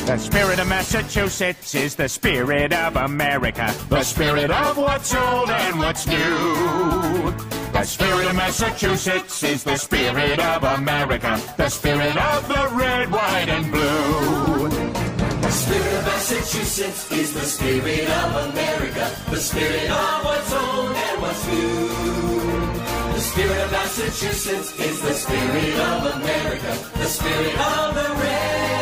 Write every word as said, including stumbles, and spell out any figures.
The spirit of Massachusetts is the spirit of America. The spirit of what's old and what's new. The spirit of Massachusetts is the spirit of America. The spirit of the red, white, and blue. The spirit of Massachusetts is the spirit of America. The spirit of what's old and what's new. The spirit of Massachusetts is the spirit of America. The spirit of the red.